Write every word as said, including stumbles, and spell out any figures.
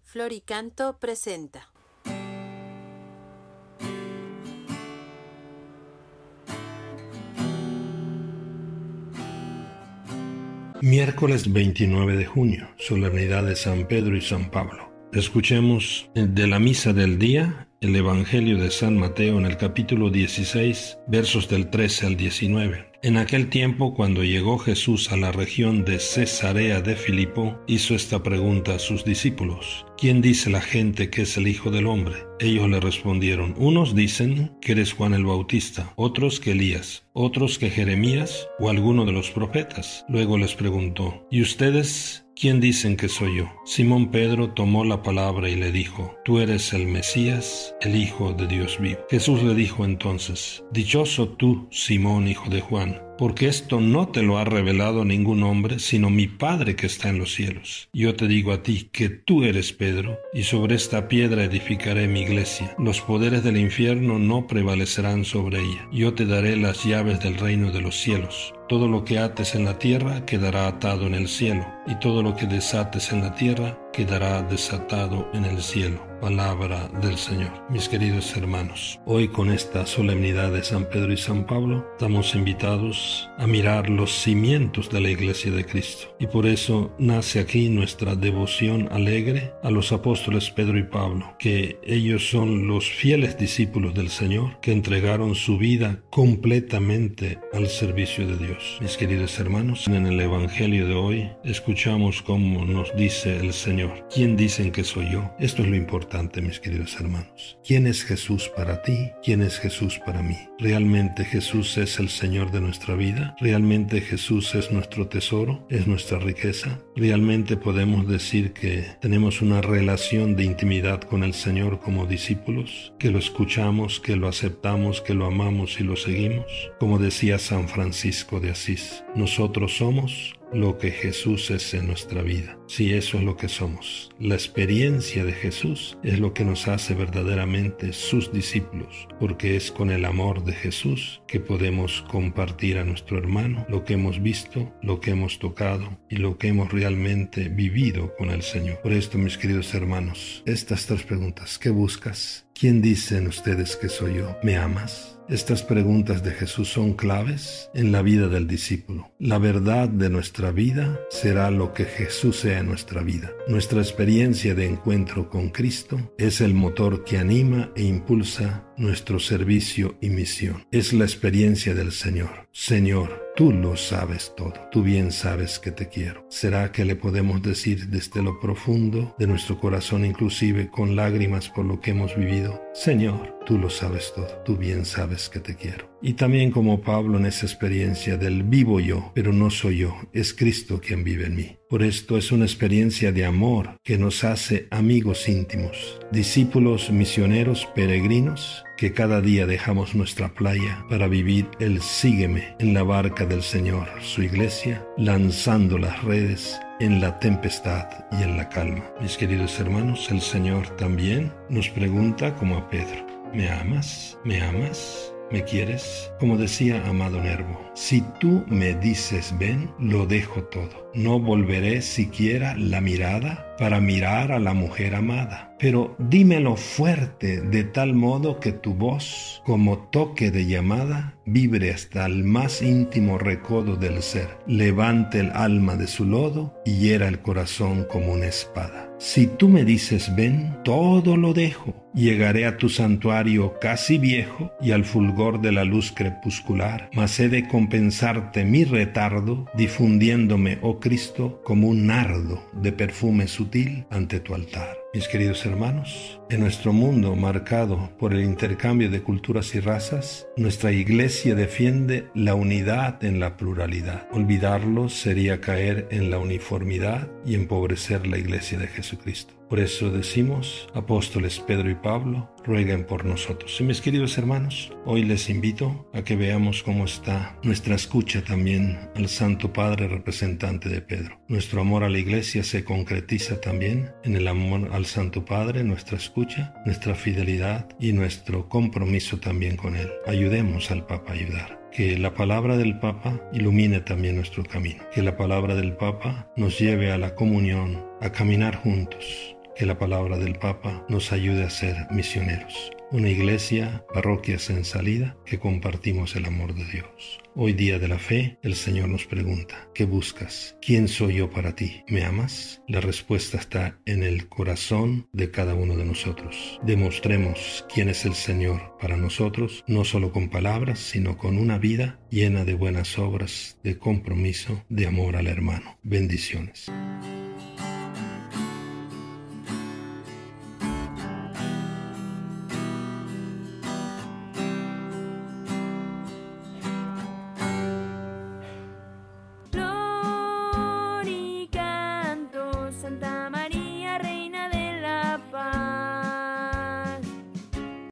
Floricanto presenta. Miércoles veintinueve de junio, solemnidad de San Pedro y San Pablo. Escuchemos de la misa del día el Evangelio de San Mateo en el capítulo dieciséis, versos del trece al diecinueve. En aquel tiempo, cuando llegó Jesús a la región de Cesarea de Filipo, hizo esta pregunta a sus discípulos: ¿Quién dice la gente que es el Hijo del Hombre? Ellos le respondieron: unos dicen que eres Juan el Bautista, otros que Elías, otros que Jeremías o alguno de los profetas. Luego les preguntó: ¿y ustedes quién dicen que soy yo? Simón Pedro tomó la palabra y le dijo: tú eres el Mesías, el Hijo de Dios vivo. Jesús le dijo entonces: dichoso tú, Simón, hijo de Juan, porque esto no te lo ha revelado ningún hombre, sino mi Padre que está en los cielos. Yo te digo a ti que tú eres Pedro, y sobre esta piedra edificaré mi iglesia. Los poderes del infierno no prevalecerán sobre ella. Yo te daré las llaves del reino de los cielos. Todo lo que ates en la tierra quedará atado en el cielo, y todo lo que desates en la tierra quedará desatado en el cielo. Palabra del Señor. Mis queridos hermanos, hoy con esta solemnidad de San Pedro y San Pablo, estamos invitados a mirar los cimientos de la Iglesia de Cristo. Y por eso nace aquí nuestra devoción alegre a los apóstoles Pedro y Pablo, que ellos son los fieles discípulos del Señor, que entregaron su vida completamente al servicio de Dios. Mis queridos hermanos, en el Evangelio de hoy escuchamos cómo nos dice el Señor: ¿quién dicen que soy yo? Esto es lo importante, mis queridos hermanos. ¿Quién es Jesús para ti? ¿Quién es Jesús para mí? ¿Realmente Jesús es el Señor de nuestra vida? ¿Realmente Jesús es nuestro tesoro? ¿Es nuestra riqueza? ¿Realmente podemos decir que tenemos una relación de intimidad con el Señor como discípulos? ¿Que lo escuchamos, que lo aceptamos, que lo amamos y lo seguimos? Como decía San Francisco de Asís, nosotros somos lo que Jesús es en nuestra vida. Sí, eso es lo que somos. La experiencia de Jesús es lo que nos hace verdaderamente sus discípulos, porque es con el amor de Jesús que podemos compartir a nuestro hermano lo que hemos visto, lo que hemos tocado y lo que hemos realmente vivido con el Señor. Por esto, mis queridos hermanos, estas tres preguntas: ¿qué buscas? ¿Quién dicen ustedes que soy yo? ¿Me amas? Estas preguntas de Jesús son claves en la vida del discípulo. La verdad de nuestra vida será lo que Jesús sea en nuestra vida. Nuestra experiencia de encuentro con Cristo es el motor que anima e impulsa nuestro servicio y misión. Es la experiencia del Señor. Señor, tú lo sabes todo. Tú bien sabes que te quiero. ¿Será que le podemos decir desde lo profundo de nuestro corazón, inclusive con lágrimas por lo que hemos vivido: Señor, tú lo sabes todo. Tú bien sabes que te quiero? Y también como Pablo en esa experiencia del vivo yo, pero no soy yo, es Cristo quien vive en mí. Por esto es una experiencia de amor que nos hace amigos íntimos, discípulos misioneros peregrinos, que cada día dejamos nuestra playa para vivir el sígueme en la barca del Señor, su iglesia, lanzando las redes en la tempestad y en la calma. Mis queridos hermanos, el Señor también nos pregunta como a Pedro: ¿me amas? ¿Me amas? ¿Me quieres? Como decía amado Nervo: si tú me dices ven, lo dejo todo. No volveré siquiera la mirada para mirar a la mujer amada. Pero dímelo fuerte, de tal modo que tu voz, como toque de llamada, vibre hasta el más íntimo recodo del ser, levante el alma de su lodo y hiera el corazón como una espada. Si tú me dices ven, todo lo dejo. Llegaré a tu santuario casi viejo y al fulgor de la luz crepuscular, mas he de compensarte mi retardo, difundiéndome, oh Cristo, como un nardo de perfume sutil ante tu altar. Mis queridos hermanos, en nuestro mundo marcado por el intercambio de culturas y razas, nuestra Iglesia defiende la unidad en la pluralidad. Olvidarlo sería caer en la uniformidad y empobrecer la Iglesia de Jesucristo. Por eso decimos: apóstoles Pedro y Pablo, rueguen por nosotros. Y mis queridos hermanos, hoy les invito a que veamos cómo está nuestra escucha también al Santo Padre representante de Pedro. Nuestro amor a la Iglesia se concretiza también en el amor al Santo Padre, nuestra escucha, nuestra fidelidad y nuestro compromiso también con Él. Ayudemos al Papa a ayudar. Que la palabra del Papa ilumine también nuestro camino. Que la palabra del Papa nos lleve a la comunión, a caminar juntos. que la palabra del Papa nos ayude a ser misioneros. Una iglesia, parroquias en salida, que compartimos el amor de Dios. Hoy día de la fe, el Señor nos pregunta, ¿qué buscas? ¿Quién soy yo para ti? ¿Me amas? La respuesta está en el corazón de cada uno de nosotros. Demostremos quién es el Señor para nosotros, no solo con palabras, sino con una vida llena de buenas obras, de compromiso, de amor al hermano. Bendiciones.